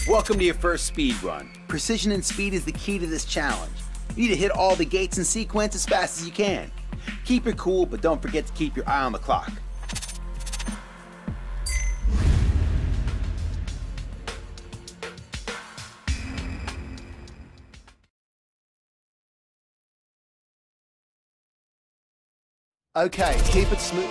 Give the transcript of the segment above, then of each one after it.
Welcome to your first speed run. Precision and speed is the key to this challenge. You need to hit all the gates in sequence as fast as you can. Keep it cool, but don't forget to keep your eye on the clock. Okay, keep it smooth.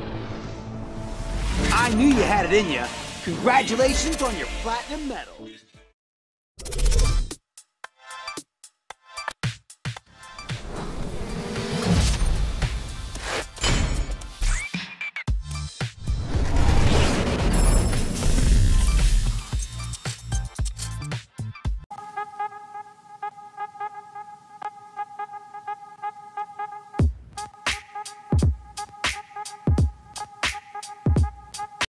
I knew you had it in you. Congratulations on your platinum medal.